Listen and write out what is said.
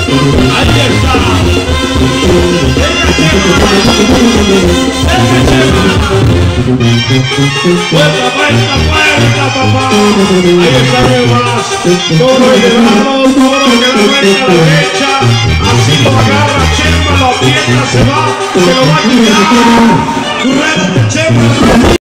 Ahí está. Venga, Chema. Venga, Chema. Puerta, papá. Ahí está Rivas. Toro elevado, Toro que la vuelta a la derecha. Así lo agarra Chema, lo aprieta, se va, se lo va a quitar. Rueda de Chema.